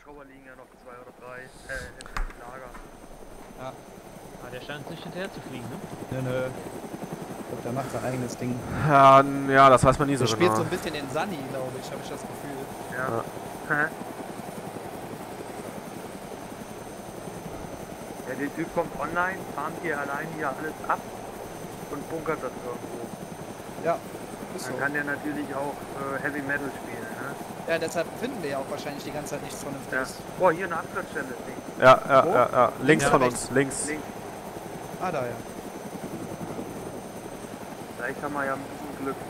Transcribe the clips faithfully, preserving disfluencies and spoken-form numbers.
Hubschrauber liegen ja noch zwei oder drei äh, im Lager. Ja. Ah, der scheint nicht hinterher zu fliegen, ne? Nö, nö. Ich glaub, der macht sein eigenes Ding. Ja, ja, das weiß man nie so Der genau. spielt so ein bisschen den Sunny, glaube ich, habe ich das Gefühl. Ja. Ja. Ja, der Typ kommt online, farmt hier allein hier alles ab und bunkert das irgendwo. Ja, ist so. Dann kann der natürlich auch äh, Heavy Metal spielen, ne? Ja, deshalb finden wir ja auch wahrscheinlich die ganze Zeit nichts Ja. Vernünftiges. Boah, hier eine Absatzstelle. Ja, ja, Wo? ja, ja. Links Ja, von rechts. uns, links. Links. Ah, da ja. Vielleicht haben wir ja ein bisschen Glück.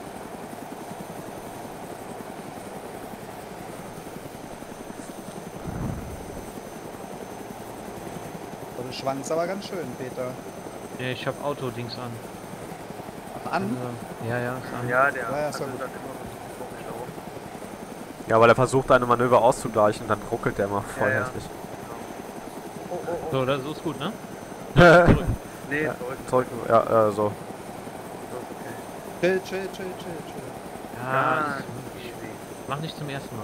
Oh, du schwankst aber ganz schön, Peter. Ja, ich hab Autodings an. Ach, an? Also, ja, ja, ist an. Ja, der Ja, ja, ist hat ja das gut. dann immer so ein bisschen komisch da oben. Ja, weil er versucht, deine Manöver auszugleichen, dann ruckelt der immer voll Ja, ja. hässlich. Oh, oh, oh. So, das ist gut, ne? Nee, Ja, zurück. Zurück, ja, äh, so. Okay. Chill, chill, chill, chill, chill. Ja, Ah, ist- easy. mach nicht zum ersten Mal.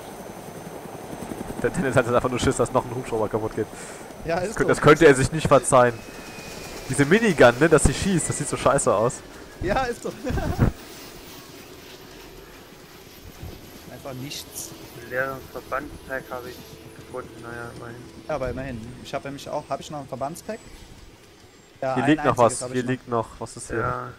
Der Dennis hat jetzt einfach nur Schiss, dass noch ein Hubschrauber kaputt geht. Ja, Das, ist könnt- so. das könnte er sich nicht verzeihen. Diese Minigun, ne, dass sie schießt, das sieht so scheiße aus. Ja, ist so. Einfach nichts. Ein leeres Verbandspack habe ich gefunden, naja, immerhin. Ja, aber immerhin. Ich habe nämlich auch, habe ich noch ein Verbandspack? Ja, Hier ein liegt noch einziges was, hab hier ich noch. liegt noch, was ist hier? Ja,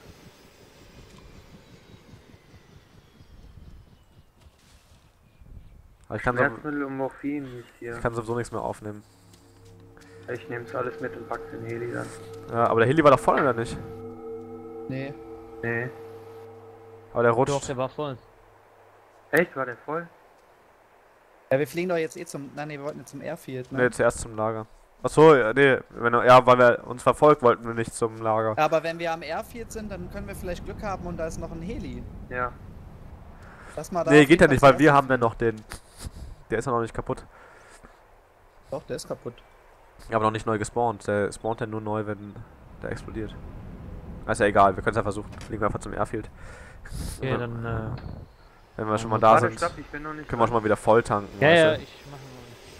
Aber ich kann, so, Schmerzmittel und Morphin ist hier. ich kann sowieso nichts mehr aufnehmen. Ich nehme es alles mit und pack's in den Heli dann. Ja, aber der Heli war doch voll, oder nicht? Nee. Nee. Aber der Doch, rutscht. der war voll. Echt? War der voll? Ja, wir fliegen doch jetzt eh zum. Nein, nee, wir wollten jetzt zum Airfield, ne? Ne, zuerst zum Lager. Achso, ja, nee, wenn, ja, weil wir uns verfolgt wollten wir nicht zum Lager. Aber wenn wir am Airfield sind, dann können wir vielleicht Glück haben und da ist noch ein Heli. Ja. Lass mal da Nee, auf geht ja jeden nicht, Fall weil wir zuerst- haben ja noch den. Der ist ja noch nicht kaputt. Doch, der ist kaputt. Ja, aber noch nicht neu gespawnt. Der spawnt ja nur neu, wenn der explodiert. Ist ja egal, wir können es ja versuchen. Fliegen wir einfach zum Airfield. Okay, Und dann, äh, wenn wir schon mal da Warte, sind, stopp, ich bin noch nicht können wir schon mal wieder voll tanken. ja, weißt ja, du? ich mach mal.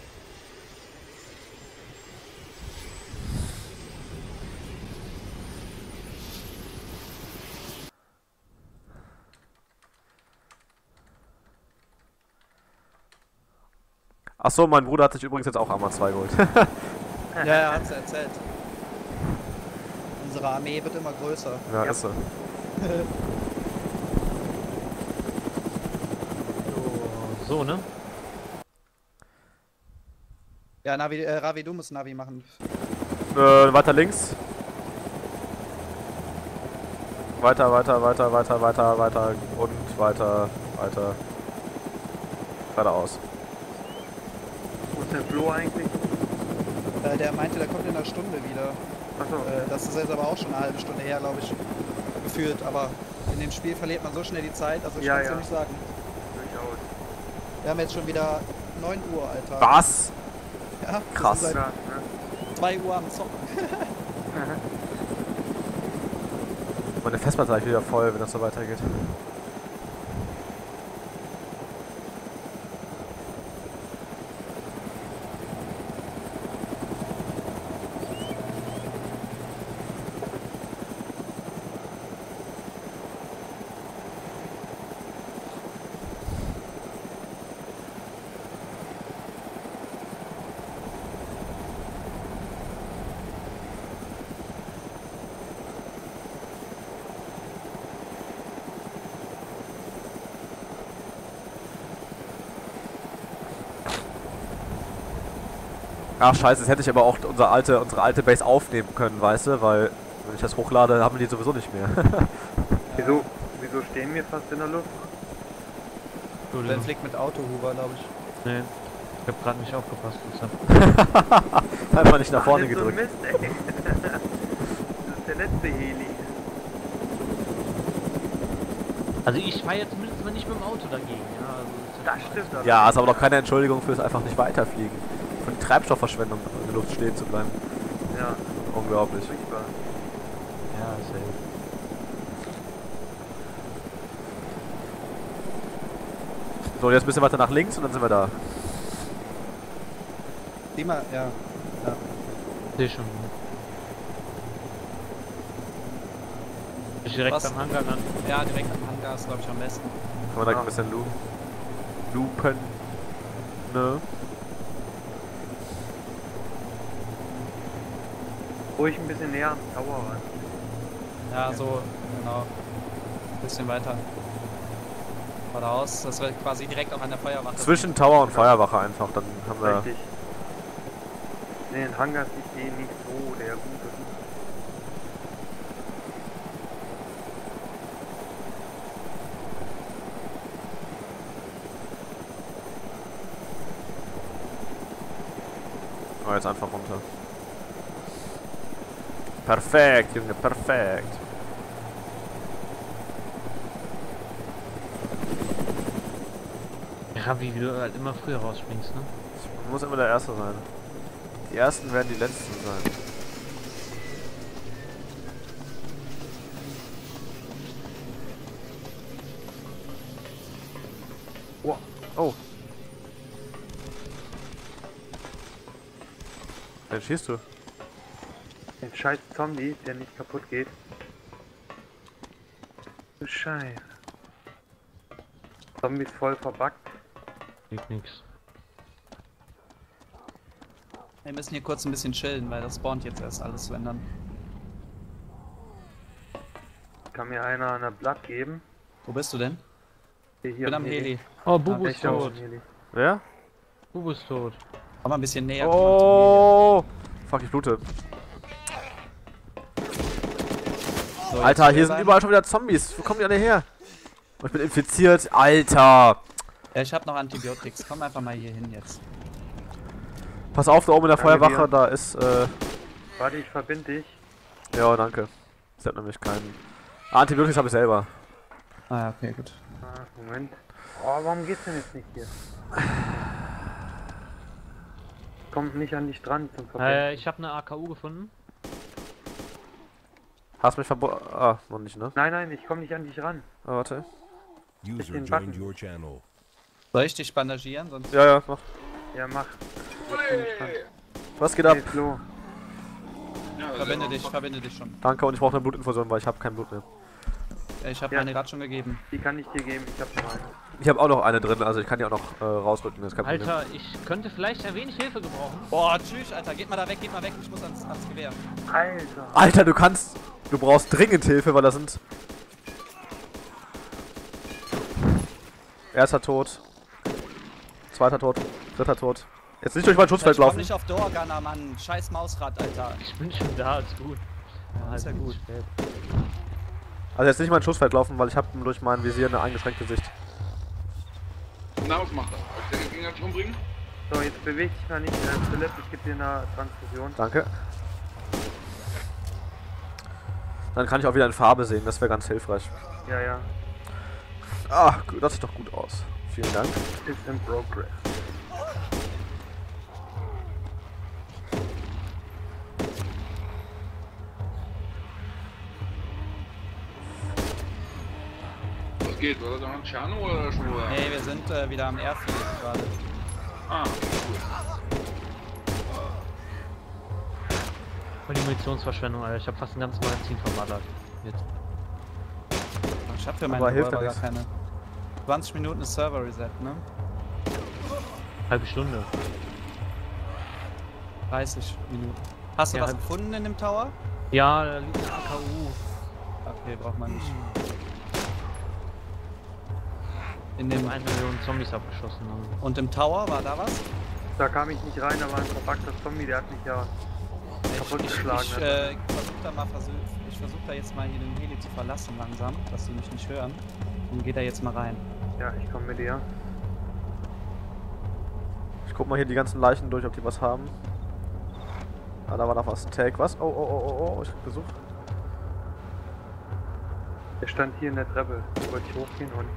Achso, mein Bruder hat sich übrigens jetzt auch Arma zwei geholt. Ja, er hat's erzählt. Unsere Armee wird immer größer. Ja, Ja. ist so. So, so, ne? Ja, Navi, äh, Ravi, du musst Navi machen. Äh, weiter links. Weiter, weiter, weiter, weiter, weiter, weiter und weiter, weiter. Geradeaus. Wo ist der Flo eigentlich? Äh, der meinte, der kommt in einer Stunde wieder. Achso. Äh, das ist jetzt aber auch schon eine halbe Stunde her, glaube ich, gefühlt. Aber in dem Spiel verliert man so schnell die Zeit, also ich Ja, kann's ja. dir nicht sagen. Durchaus. Wir haben jetzt schon wieder neun Uhr, Alter. Was? Ja, wir Krass. sind Krass, seit ne? zwei Uhr am Zocken. Meine Festplatte ist wieder voll, wenn das so weitergeht. Ach scheiße, das hätte ich aber auch unsere alte, unsere alte Base aufnehmen können, weißt du, weil wenn ich das hochlade, haben wir die sowieso nicht mehr. Wieso, wieso stehen wir fast in der Luft? Ben fliegt mit Autohuber, glaube ich. Nee, ich hab grad nicht aufgepasst. Deshalb. Einfach nicht nach vorne Ach, das ist so ein gedrückt. Mist, ey. Das ist der letzte Heli. Also ich fahre jetzt zumindest mal nicht mit dem Auto dagegen. Ja, also Das stimmt aber. Ja, ist aber doch keine Entschuldigung fürs einfach nicht weiterfliegen. Von Treibstoffverschwendung in der Luft stehen zu bleiben. Ja, Unglaublich. furchtbar. Ja, safe. So, jetzt ein bisschen weiter nach links und dann sind wir da. Klima, ja. ja. Seh schon. Ich direkt Was? am Hangar dann. Ja, direkt am Hangar ist, glaube ich, am besten. Kann man da Ja. ein bisschen loopen? Loopen. Ne? Ruhig ein bisschen näher am Tower ran. Ja, so, genau. Ein bisschen weiter. Geradeaus, dass wir quasi direkt auch an der Feuerwache sind. Zwischen Tower und Feuerwache einfach, dann haben wir... Richtig. Nee, den Hangar ist eh nicht so der gute. Oh, jetzt einfach runter. Perfekt, Junge, perfekt. Ja, wie du halt immer früher rausspringst, ne? Ich muss immer der Erste sein. Die Ersten werden die Letzten sein. Oh, Oh. Wen schießt du? den scheiß Zombie, der nicht kaputt geht. Du Scheiße. Zombie ist voll verbuggt. Liegt nix. Wir müssen hier kurz ein bisschen chillen, weil das spawnt jetzt erst alles zu ändern. Kann mir einer eine Blatt geben? Wo bist du denn? Hier, Ich hier bin am Heli. Oh, Bubu Ah, ist Ich auch tot. am Heli. Wer? Bubu ist tot. Komm mal ein bisschen näher. Oh! Fuck, ich blute. So, jetzt Alter, hier wir sind beim- überall schon wieder Zombies. Wo kommen die alle her? Oh, ich bin infiziert. Alter! Ja, ich hab noch Antibiotics. Komm einfach mal hier hin jetzt. Pass auf, da oben in der Danke Feuerwache, dir. da ist, äh... Warte, ich verbinde dich. ja, danke. Ich hab nämlich keinen... Ah, Antibiotics habe ich selber. Ah ja, okay, gut. Ah, Moment. Oh, warum geht's denn jetzt nicht hier? Kommt nicht an dich dran zum Verbinden. Äh, ich habe eine A K U gefunden. Hast mich verbo... Ah, noch nicht, ne? Nein, nein, ich komme nicht an dich ran. Ah, warte. User den joined Button. your channel. Soll ich dich bandagieren? Sonst. Ja, ja, mach. Ja, mach. Ich bin nicht dran. Was geht ab? Hey, Flo. Verbinde dich, verbinde dich schon. Danke, und ich brauche eine Blutinfusion, weil ich habe kein Blut mehr. Ja, ich habe Ja. meine gerade schon gegeben. Die kann ich dir geben, ich hab noch eine. Ich habe auch noch eine drin, also ich kann die auch noch äh, rausrücken, das ist kein Problem. Alter, ich könnte vielleicht ein wenig Hilfe gebrauchen. Boah, tschüss, Alter. Geht mal da weg, geht mal weg. Ich muss ans, ans Gewehr. Alter. Alter, du kannst... Du brauchst dringend Hilfe, weil da sind... Erster tot. Zweiter tot. Dritter tot. Jetzt nicht durch mein Schutzfeld Ich komm laufen. nicht auf Doorgunner, Mann. Scheiß Mausrad, Alter. Ich bin schon da, ist gut. Ja, ist ja gut. Spät. Also jetzt nicht in mein Schussfeld laufen, weil ich habe durch mein Visier eine eingeschränkte Sicht. Na, was macht er? Soll ich den Gegner nicht umbringen? So, jetzt beweg dich mal nicht, äh, Philipp, ich gebe dir eine Transfusion. Danke. Dann kann ich auch wieder in Farbe sehen, das wäre ganz hilfreich. Ja, ja. Ah, gut, das sieht doch gut aus. Vielen Dank. Ist in progress. Was geht? War das noch ein Tscherno oder schon wieder? Nee, wir sind äh, wieder am Airfield gerade. Ah, cool. Voll die Munitionsverschwendung, Alter. Ich habe fast ein ganzes Magazin verballert. Jetzt. Ich hab für meine Aber hilft ja Revolver gar nichts. keine. zwanzig Minuten ist Server Reset, ne? Halbe Stunde. dreißig Minuten. Hast du Ja, was halt- gefunden in dem Tower? Ja, da liegt eine A K U. Okay, braucht man nicht. In Wir dem haben eine Million Zombies abgeschossen. haben. Und im Tower war da was? Da kam ich nicht rein, da war ein verpackter Zombie, der hat mich ja kaputt Ich, ich, geschlagen. ich äh, versuch da mal versuch, ich versuch da jetzt mal hier den Heli zu verlassen langsam, dass die mich nicht hören. Und geht da jetzt mal rein. Ja, ich komme mit dir. Ich guck mal hier die ganzen Leichen durch, ob die was haben. Ah, da war noch was. Take, was? Oh, oh, oh, oh, oh, ich hab Besuch. Der stand hier in der Treppe. Da wollte ich hochgehen und...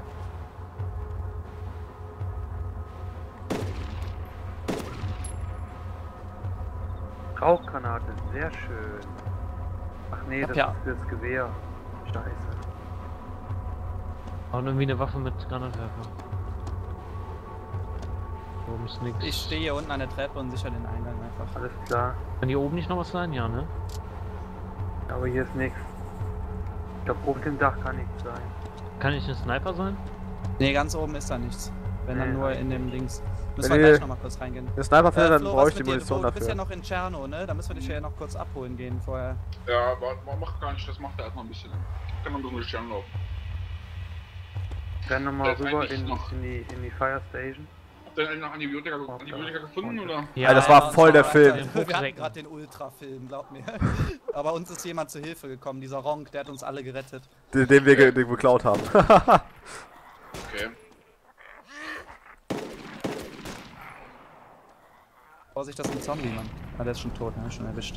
Rauchgranate, sehr schön. Ach nee, Hab das ja- ist fürs Gewehr. Scheiße. Und irgendwie eine Waffe mit Granatwerfer. Hier oben ist nix. Ich stehe hier unten an der Treppe und sichere den Eingang einfach. Alles klar. Kann hier oben nicht noch was sein? Ja, ne? Aber hier ist nichts. Ich glaube, auf dem Dach kann nichts sein. Kann ich ein Sniper sein? Ne, ganz oben ist da nichts. Wenn dann Nee, nur nein. in dem Dings. Müssen Wenn wir ihr- gleich nochmal kurz reingehen. Der Sniper findet, dann Flo, brauche was ich die mit dir? Munition Du bist ja dafür. noch in Tscherno, ne? Da müssen wir dich ja noch kurz abholen gehen vorher. Ja, aber man macht gar nicht, das macht er erstmal ein bisschen. Ich kann noch ein bisschen durch die Sterne laufen. Renn nochmal Das ist rüber eigentlich in, noch- in, die, in die Fire Station. Habt ihr eigentlich noch Antibiotika, Antibiotika gefunden oder? Ja, das war voll der Alter, Film. Den Wir hatten Rucksack. gerade den Ultra-Film, glaub mir. Aber uns ist jemand zu Hilfe gekommen, dieser Ronk, der hat uns alle gerettet. Den, den wir ge- den wir geklaut haben. Okay. Vorsicht, das ist ein Zombie, Mann. Ah, der ist schon tot, ne? Schon erwischt.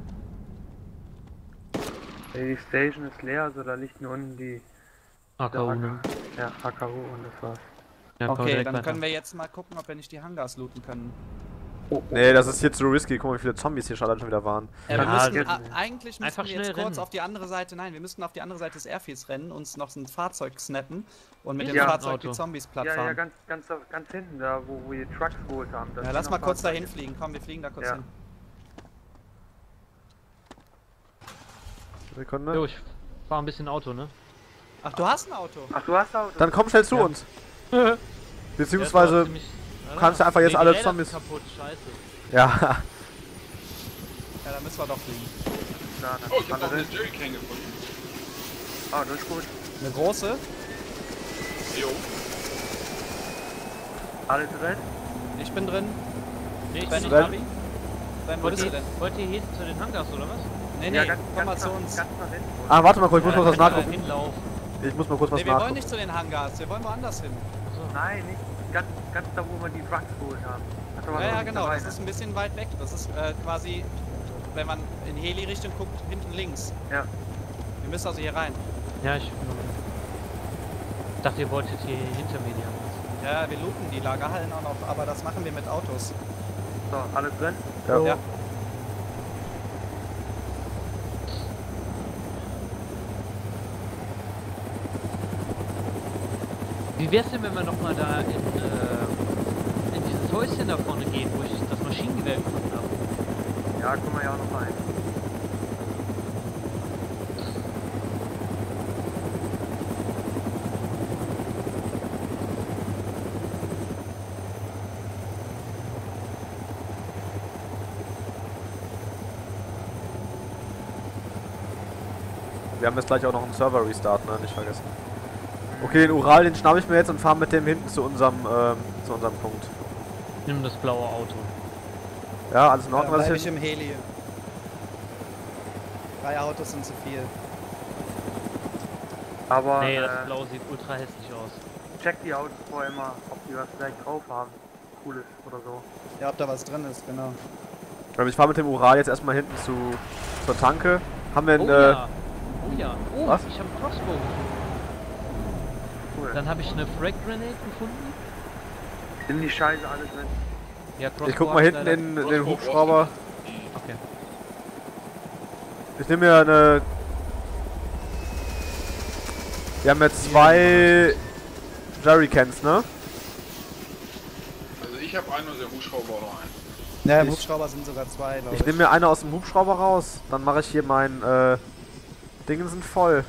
Die Station ist leer, also da liegt nur unten die A K U, ne? ja, A K U und das war's. Ja, komm, Okay, direkt dann weiter. können wir jetzt mal gucken, ob wir nicht die Hangars looten können. Nee, das ist hier zu risky. Guck mal, wie viele Zombies hier schon allein schon wieder waren. Ja, wir Ja, müssen, jetzt- a- eigentlich müssen Einfach wir jetzt schnell kurz rennen. auf die andere Seite, nein, wir müssten auf die andere Seite des Airfields rennen, uns noch so ein Fahrzeug snappen und mit dem Ja, Fahrzeug Auto. die Zombies platt Ja, ja, fahren. ganz, ganz, ganz hinten da, wo wir die Trucks geholt haben. Da Ja, sind lass noch mal kurz Fahrzeuge. dahin fliegen, komm, wir fliegen da kurz Ja. hin. Sekunde. Jo, ich fahr ein bisschen Auto, ne? Ach, du hast ein Auto? Ach, du hast Auto? Dann komm schnell zu Ja. uns. Der Beziehungsweise, ist ziemlich- du kannst ja einfach jetzt Nee, die alle Räder Zombies. sind kaputt, scheiße. Ja. Ja, dann müssen wir doch fliegen. Klar, dann Oh, ich hab alle noch eine drin. Jerrycan gefunden. Ah, das ist gut. Eine große? Jo. Alle drin? Ich bin drin. Nee, ich Sven, bin ich nicht hab ihn. Sven, wo Wollt bist du ihr, denn? wollt ihr hier zu den Hangars oder was? Nee, nee, Ja, ganz, komm mal ganz zu nach- uns. Ganz nach hinten. Ah, warte mal kurz, ich muss Ja, mal was dann könnt ihr da nachgucken. hinlaufen. Ich muss mal kurz was Nee, wir wollen nachgucken. nicht zu den Hangars, wir wollen woanders hin. Nein, nicht ganz, ganz da, wo wir die Trucks geholt haben. Hat doch was Ja, ja, noch genau, dabei, das ne? ist ein bisschen weit weg. Das ist äh, quasi, wenn man in Heli-Richtung guckt, hinten links. Ja. Wir müssen also hier rein. Ja, ich dachte, ihr wolltet hier hinter mir die Hangars. Ja, wir looten die Lagerhallen auch noch, aber das machen wir mit Autos. So, alle drin? Ja. Ja. Wie wär's denn, wenn wir nochmal da in, äh, in dieses Häuschen da vorne gehen, wo ich das Maschinengewehr gefunden habe? Ja, können wir ja auch noch rein. Wir haben jetzt gleich auch noch einen Server-Restart, ne? Nicht vergessen. Okay, den Ural, den schnapp ich mir jetzt und fahren mit dem hinten zu unserem, ähm, zu unserem Punkt. Nimm das blaue Auto. Ja, alles in Ja, Ordnung, dann was bleib ich ich im Heli. Drei Autos sind zu viel. Aber Nee, das äh, Blau sieht ultra hässlich aus. check die Autos vorher immer, ob die was vielleicht drauf haben. Cooles oder so. Ja, ob da was drin ist, genau. Ähm, Ich fahre mit dem Ural jetzt erstmal hinten zu, zur Tanke. Haben wir Oh einen, äh, ja. Oh ja. Oh, was? ich habe einen Crossbow gefunden. Cool. Dann habe ich eine Frag Grenade gefunden. Sind die Scheiße alle drin? Ja, Crossbow. ich guck mal hab hinten leider- in, in den Crossbow Hubschrauber. Okay. Ich nehme mir eine... Wir haben jetzt zwei Jerrycans, ne? Also ich habe einen und der Hubschrauber noch einen. Ja, im Ich- Hubschrauber sind sogar zwei, glaube Ich nehme mir eine aus dem Hubschrauber raus. Dann mache ich hier mein, äh... Dingen sind voll.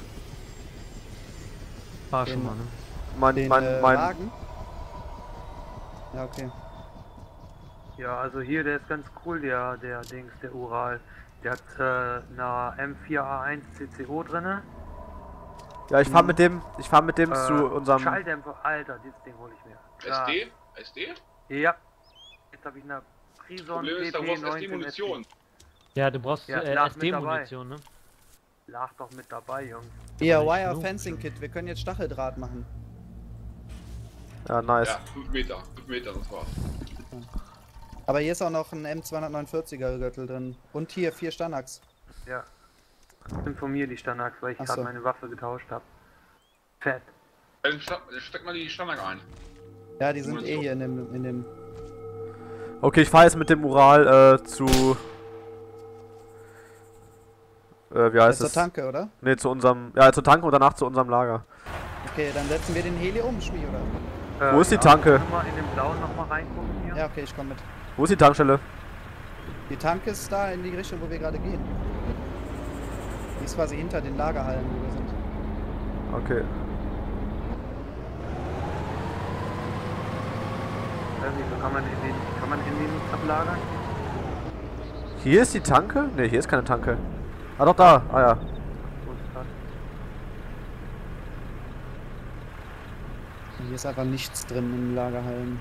Fahr Den- schon mal, ne? Mein, Den mein, äh, mein... Wagen? Ja, okay. Ja, also hier, der ist ganz cool, der, der Dings, der Ural. Der hat äh, eine M vier A eins C C O drinne. Ja, ich fahr mit dem, ich fahr mit dem Äh, zu unserem... Schalldämpfer, Alter, dieses Ding hole ich mir. Klar. S D? S D? Ja. Jetzt habe ich eine Prison Problem ist, da P P brauchst du S D neunzehn Munition. Ja, du brauchst Ja, äh, lag S mit dabei. D-Munition, ne? Lag doch mit dabei, Jungs. Hier, nicht Wire genug. Fencing Kit, wir können jetzt Stacheldraht machen. Ja, nice. Ja, fünf Meter. fünf Meter, das war's. Aber hier ist auch noch ein M zweihundertneunundvierziger Gürtel drin. Und hier vier Stanax. Ja. Informier die Stanax, weil ich Ach gerade so. meine Waffe getauscht habe. Fett. Dann steck, steck mal die Standard ein. Ja, die sind eh Munition. hier in dem, in dem. Okay, ich fahre jetzt mit dem Ural äh, zu... Äh, wie heißt Zur es? Tanke, oder? Ne, zu unserem... Ja, zur Tanke und danach zu unserem Lager. Okay, dann setzen wir den Heli um, Schmi, oder? Äh, Wo ist die ja, Tanke? können wir mal in den blauen nochmal reingucken hier? Ja, okay, ich komme mit. Wo ist die Tankstelle? Die Tanke ist da in die Richtung, wo wir gerade gehen. Die ist quasi hinter den Lagerhallen, wo wir sind. Okay. Äh, wieso kann man in den, kann man in den ablagern? Hier ist die Tanke? Ne, hier ist keine Tanke. Ah, doch da. Ah ja. Wo ist das? Hier ist einfach nichts drin in den Lagerhallen.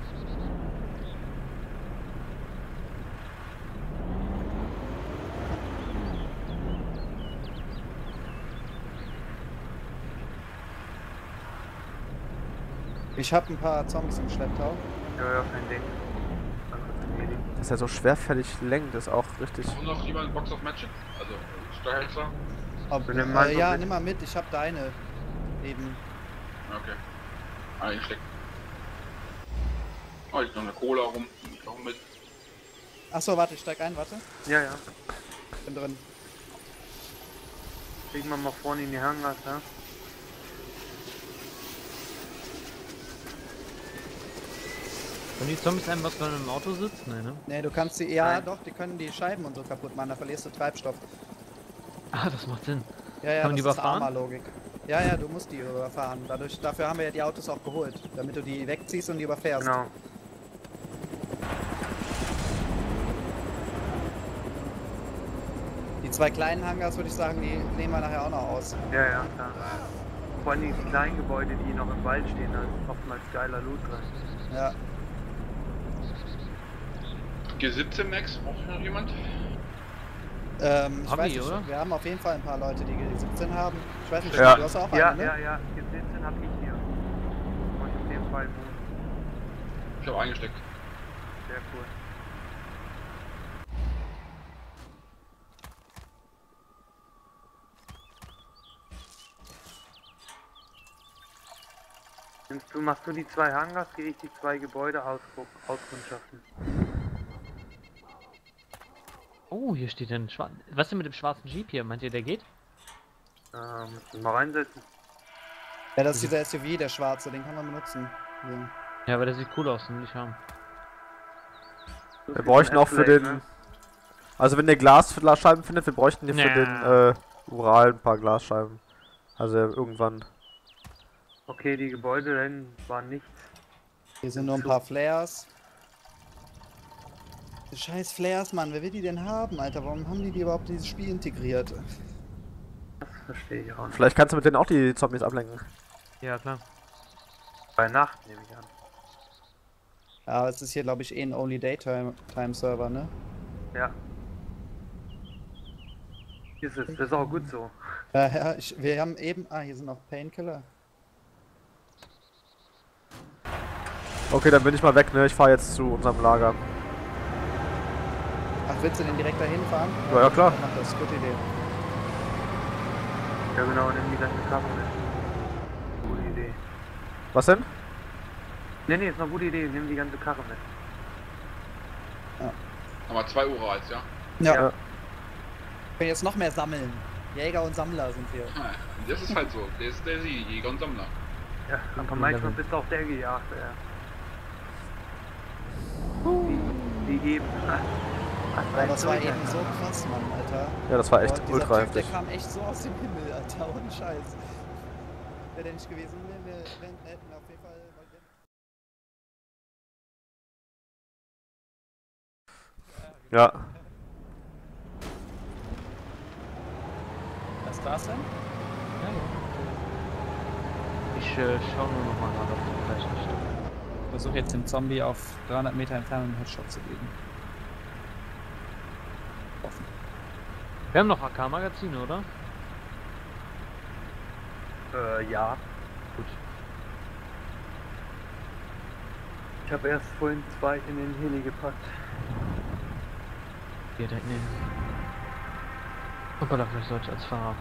Ich habe ein paar Zombies im Schlepptau. Ja, ja, kein Ding. Dann wird's erledigt. Dass er so schwerfällig lenkt, ist auch richtig. Und noch jemand Box of Magic? Also, Steuerhälter? Ob, Wir nehmen mal äh, so ja, mit. nimm mal mit, ich habe deine. Eben. Okay. Einstecken. Oh, ich noch eine Cola rum. Ich auch mit. Achso, warte, ich steig ein, warte. Ja, ja. Bin drin. Legen wir mal vorne in die Hangars, ja? Wenn die Zombies einem was, wenn man im Auto sitzt? Nee, ne? Ne, du kannst sie. Ja, Nein. doch, die können die Scheiben und so kaputt machen, da verlierst du Treibstoff. Ah, das macht Sinn. Ja, ja, Kann man das die ist überfahren? Arma-Logik. Ja, ja, du musst die überfahren. Dadurch, dafür haben wir ja die Autos auch geholt. Damit du die wegziehst und die überfährst. Genau. Die zwei kleinen Hangars, würde ich sagen, die nehmen wir nachher auch noch aus. Ja, ja, klar. Vor allem die kleinen Gebäude, die noch im Wald stehen, da ist oftmals geiler Loot drin. Ja. G siebzehn Max, braucht noch jemand? Ähm, ich Haben weiß die, nicht, oder? wir haben auf jeden Fall ein paar Leute, die G siebzehn haben. Ich weiß nicht, Ja. du hast auch Ja, eine, ne? ja, ja, G siebzehn hab ich hier. Und in dem Fall Moon. Ich habe eingesteckt. Sehr cool. Nimmst du, machst du die zwei Hangars, gehe ich die zwei Gebäude aus, auskundschaften. Oh, hier steht ein schwarz. Was denn mit dem schwarzen Jeep hier? Meint ihr, der geht? Ähm, müssen wir mal reinsetzen. Ja, das ist dieser S U V, der schwarze, den kann man benutzen. So. Ja, aber der sieht cool aus, den will ich haben. Wir bräuchten auch für S-Blade, den. ne? Also, wenn ihr Glasscheiben findet, wir bräuchten hier für Ja. den äh, Ural ein paar Glasscheiben. Also, irgendwann. Okay, die Gebäude dahin waren nichts. Hier sind nur ein paar Flares. Die scheiß Flares, Mann, wer will die denn haben, Alter? Warum haben die die überhaupt in dieses Spiel integriert? Das verstehe ich auch nicht. Vielleicht kannst du mit denen auch die Zombies ablenken. Ja, klar. Bei Nacht nehme ich an. Aber es ist hier, glaube ich, eh ein Only-Daytime-Server, ne? Ja. Ist es, das ist auch gut so. Ja, ja, ich, wir haben eben... Ah, hier sind noch Painkiller. Okay, dann bin ich mal weg, ne? Ich fahre jetzt zu unserem Lager. Ach, willst du den direkt dahin fahren? Ja, ja, klar. Mach das, gute Idee. Ja genau, nimm die ganze Karre mit. Gute Idee. Was denn? Ne, ne, ist eine gute Idee, nimm die ganze Karre mit. Haben wir zwei Urals, ja? Ja. Ja. Wir können jetzt noch mehr sammeln. Jäger und Sammler sind wir. Ah, das ist halt so. Der ist der Sie, Jäger und Sammler. Ja, aber manchmal bist du auch der Gejagte, ja. Die, die eben. Boah, das war eben so krass, Mann, Alter. Ja, das war echt Boah, dieser ultra Typ, der heftig. kam echt so aus dem Himmel, Alter, ohne Scheiß. Wäre der nicht gewesen, wenn wir, wenn, hätten wir auf jeden Fall... Ja. Was war's denn? Ja, ja. Ich äh, schau nur noch mal nach auf die gleichen Stelle. Ich versuche jetzt dem Zombie auf dreihundert Meter Entfernung einen Headshot zu geben. Offen. Wir haben noch A K-Magazine, oder? Äh, ja. Gut. Ich habe erst vorhin zwei in den Heli gepackt. Hier, da hinten. Hoppala, vielleicht sollte ich als Fahrer.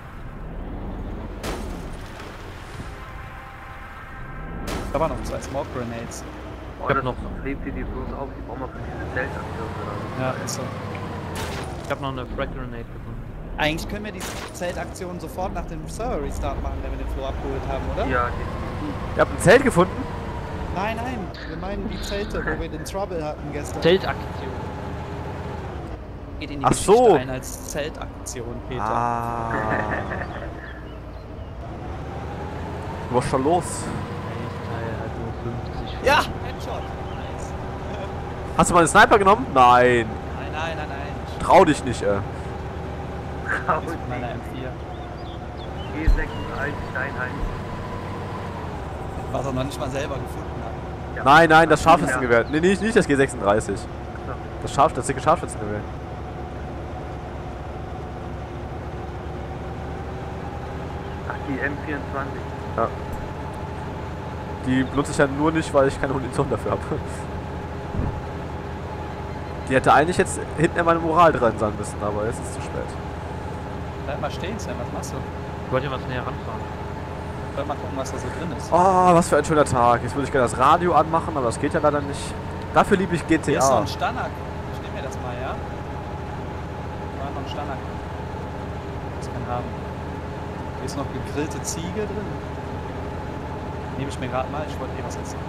Da waren noch zwei Smoke Grenades. Oh, hab das noch- lebt ihr die bloß auf, die brauchen wir für diese Zeltaktion oder Ja, ist so. Ich habe noch eine Frag Grenade gefunden. Eigentlich können wir die Zeltaktion sofort nach dem Server Restart machen, wenn wir den Floor abgeholt haben, oder? so. Ja, definitiv. Ihr habt ein Zelt gefunden? Nein, nein, wir meinen die Zelte, wo wir den Trouble hatten gestern. Zeltaktion. Geht in die Ach Geschichte so. ein als Zeltaktion, Peter. Ah. Du warst schon los. Teil hat nur fünfzig. Ja! Headshot! Nice. Hast du mal einen Sniper genommen? Nein. Nein, nein, nein, nein. Trau dich nicht, ey. Das ist mit meiner M vier. G sechsunddreißig Steinheim. Was er noch nicht mal selber gefunden hat. Ja. Nein, nein, das Scharfschützengewehr. Ja. Nee, nicht, nicht das G sechsunddreißig. So. Das Scharf, das dicke Scharfschützengewehr. Ach, die M vierundzwanzig. Ja. Die benutze ich ja nur nicht, weil ich keine Munition dafür habe. Die hätte eigentlich jetzt hinten in meinem Moral drin sein müssen, aber jetzt ist es zu spät. Bleib mal stehen, Sam, was machst du? Ich wollte ja was näher ranfahren. Wollen mal gucken, was da so drin ist. Oh, was für ein schöner Tag. Jetzt würde ich gerne das Radio anmachen, aber das geht ja leider nicht. Dafür liebe ich Hier ist noch G T A. ein Stanak. Ich nehme mir das mal, ja? Da war noch ein Stanak. Das kann haben. Hier ist noch gegrillte Ziege drin. Nehme ich mir gerade mal, ich wollte eh was essen.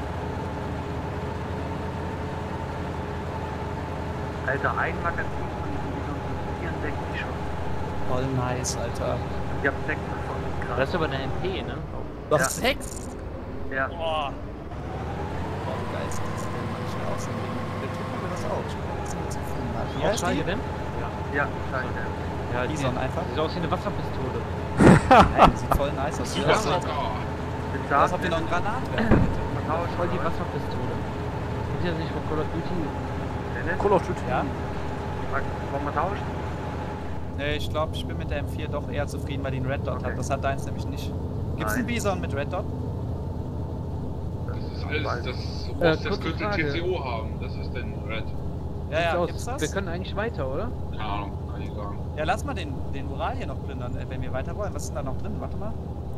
Alter, ein Magazin von diesem vierundsechzig schon. Voll nice, Alter. Ich hab sechs davon. Das Krass. ist aber eine M P, ne? Du Ja. hast sechs? Ja. Boah. Boah, wie geil ist das denn? Manchmal aus dem Ding. Der Typ hat mir das auch. Ich bin jetzt nicht gefunden. Wie heißt die? denn? Ja, scheiße. Ja, die Bison einfach. Sieht aus wie eine Wasserpistole. Nein, sieht voll nice aus. Ja, Du hast, sogar. als ob ihr noch einen Granatwerfer hättet. Voll die Wasserpistole. Ist ja nicht von Call of Duty. Dennis, Call of Duty. Ja? wollen wir tauschen? Nee, ich glaube, ich bin mit der M vier doch eher zufrieden, weil die einen Red Dot Okay. hat. Das hat deins nämlich nicht. Gibt's einen Nein. Bison mit Red Dot? Das ist alles, das, Äh, das kurze könnte Frage. T C O haben. Das ist denn Red. Ja, Sieht's ja, aus. gibt's das? Wir können eigentlich weiter, oder? Keine Ahnung, kann ich sagen. Ja, lass mal den, den Ural hier noch plündern, äh, wenn wir weiter wollen. Was ist denn da noch drin? Warte mal.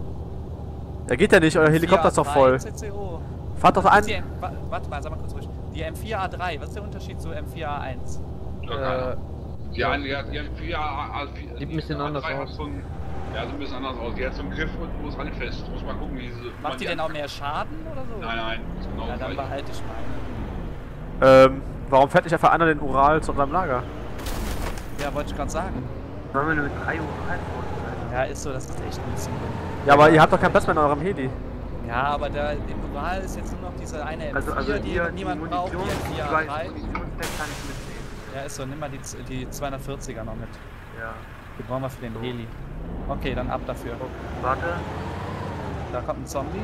Ja, geht ja nicht, euer Helikopter ist doch voll. C C O. Fahrt doch Was ist ein. die M wa- Warte mal, sag mal kurz ruhig. Die M vier A drei, was ist der Unterschied zu M vier A eins? Ja, keine Ahnung. Äh, Die eine, die hat die hat vier, A- vier, Sieht ein bisschen A drei anders hat aus. So ein, ja, sieht ein bisschen anders aus. Die hat so einen Griff und wo es anfasst. Muss mal gucken, wie sie. Macht die denn auch mehr Schaden oder so? Nein, nein, ist genau Ja, dann gleich. behalte ich meine. Ähm, warum fährt nicht einfach einer den Ural zu unserem Lager? Ja, wollte ich gerade sagen. Sollen wir nur mit drei Uhr halb Alter? Ja, ist so, das ist echt ein bisschen dumm. Ja, aber ihr habt doch keinen Platz mehr in eurem Heli. Ja, aber der, im Ural ist jetzt nur noch diese eine M vier, Also, also die hier, die niemand braucht, die Munition, M die vier A zwei drei. Munitionspack kann ich mitnehmen. Ja, ist so, nimm mal die, Z- die zweihundertvierziger noch mit. Ja. Die brauchen wir für den Heli. Okay, dann ab dafür. Warte, Da kommt ein Zombie.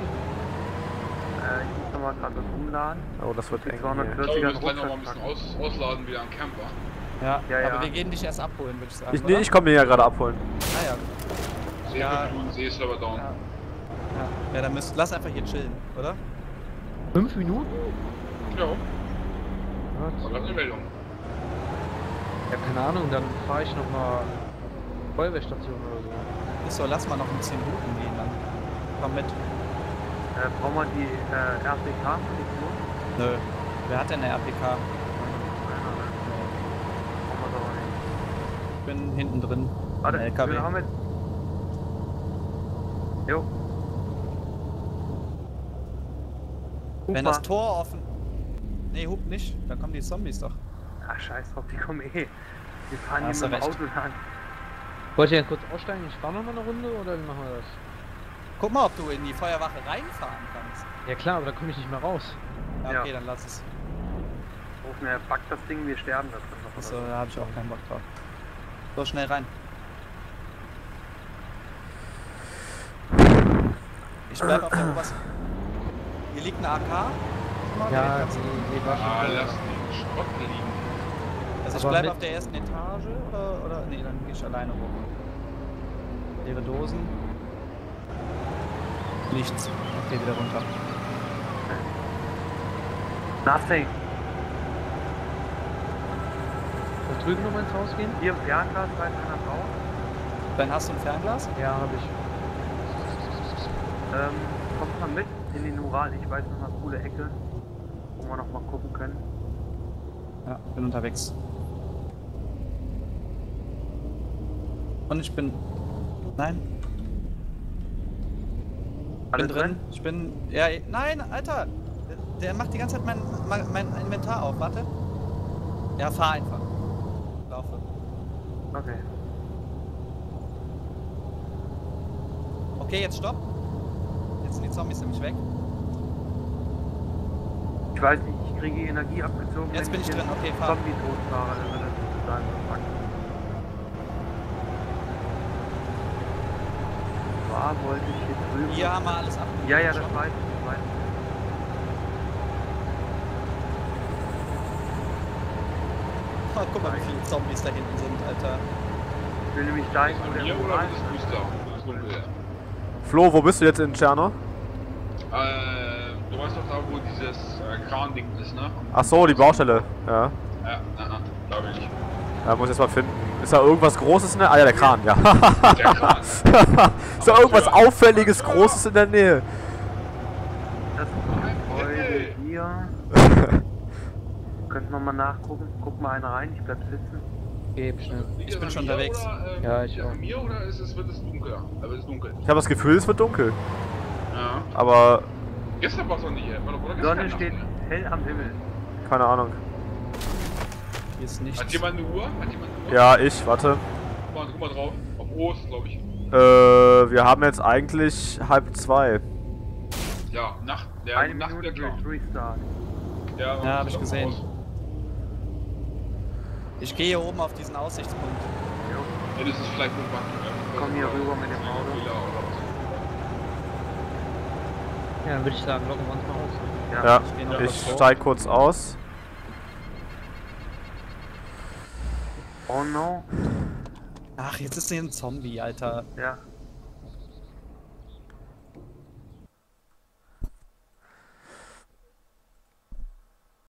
äh, ich muss nochmal gerade was umladen. Oh, das wird Die eng. Ich glaube, zweihundertvierziger wir müssen gleich noch mal ein Rucksack bisschen packen. aus, ausladen wieder am Camper. Ja, Ja, aber ja. wir gehen dich erst abholen, würde ich sagen. Ich, oder? nee, ich komme den ja gerade abholen. Ah ja. See Ja. fünf Minuten, See ist aber down. Ja. Ja, ja dann müsst, lass einfach hier chillen, oder? Fünf Minuten? Ja, war gerade eine Meldung. Ja, keine Ahnung, dann fahre ich nochmal Feuerwehrstation oder so. Ist so, lass mal noch ein bisschen looten gehen dann. Komm mit. Äh, brauchen wir die äh, R P K-Munition? Nö. Wer hat denn eine R P K? Nein, nein, nein. Brauchen wir doch auch nicht. Ich bin hinten drin. Warte, Am L K W. wir haben mit. Jo. Wenn Huper. das Tor offen. Nee, hupt nicht. Da kommen die Zombies doch. Ach, scheiß drauf, die kommen eh. Wir fahren Hast hier du mit dem recht. Auto lang. Wollt ihr ja kurz aussteigen? Ich fahre nochmal eine Runde oder wie machen wir das? Guck mal, ob du in die Feuerwache reinfahren kannst. Ja klar, aber da komme ich nicht mehr raus. Ja, okay, Ja. dann lass es. Rufen wir, packt das Ding, wir sterben das dann noch. Achso, oder so. da habe ich auch keinen Bock drauf. So, schnell rein. Ich bleib auf der obersten. Hier liegt eine A K. Schon mal Ja, direkt ganz- die, die war Ah, schon lass den Schrott liegen. Also ich aber bleib mit- auf der ersten Etage oder, oder nee, dann geh ich alleine hoch. Leere Dosen. Nichts. Okay, wieder runter. Nothing. Da drüben nochmal ins Haus gehen? Hier im Fernglas bei einer Frau. Dann hast du ein Fernglas? Ja, habe ich. Ähm, kommt mal mit in den Ural. Ich weiß noch eine coole Ecke, wo wir noch mal gucken können. Ja, bin unterwegs. Und ich bin. Nein, Alle bin drin. Ich bin. Ja, nein, Alter! der macht die ganze Zeit mein, mein, mein Inventar auf. Warte. Ja, fahr einfach. Laufe. Okay. Okay, jetzt stopp. Jetzt sind die Zombies nämlich weg. Ich weiß nicht, ich kriege Energie abgezogen. Jetzt wenn bin ich den drin, okay, fahr. Zombie totfahre, dann wird das total verpackt. War wollte ich hier drüben. Hier haben wir alles ab. Ja, ja, das weiß ich, das weiß ich. Oh, guck mal, wie viele Zombies da hinten sind, Alter. Ich will nämlich dahin, wo der Hier oder Ural wird es düster? Das ist dunkel, ja. Flo, wo bist du jetzt in Tscherno? Äh, du weißt doch da, wo dieses äh, Kran-Ding ist, ne? Ach so, die Baustelle. Ja. Ja, na, na, da bin ich. Ja, muss ich jetzt mal finden. Ist da irgendwas Großes in der... Ah ja, der Kran, ja. Der Kran. Ist da irgendwas Auffälliges, Großes in der Nähe? Das Gebäude hier. Könnten wir mal nachgucken. Guck mal einer rein, ich bleib sitzen. Geb schnell. Liegt Ich das bin an schon mir unterwegs. Oder, ähm, Ja, ich liegt das auch. an mir oder ist es, wird es dunkler? Aber es ist dunkel. Ich habe das Gefühl, es wird dunkel. Ja. Aber Gestern war es noch nicht, ey. Oder Die gestern Sonne Nacht, steht ne? hell am Himmel. keine Ahnung. Hier ist nichts. Hat jemand eine Uhr? Hat jemand eine Uhr? Ja, ich, warte. Guck mal, guck mal drauf. Auf Ost, glaube ich. Äh, wir haben jetzt eigentlich halb zwei. Ja, Nacht. Der Eine Nacht Minute der Clown. bis Restart. Ja, Ja, hab ich davon gesehen. aus. Ich gehe hier oben auf diesen Aussichtspunkt. Ja, das ist vielleicht ein Bug. Ja. Komm hier rüber mit dem Auto. Fehler oder was. Ja, dann würde ich sagen, locken wir uns mal aus. Ja, Ich geh noch ich was hoch. steig kurz aus. Oh no. Ach, jetzt ist hier ein Zombie, Alter. Ja.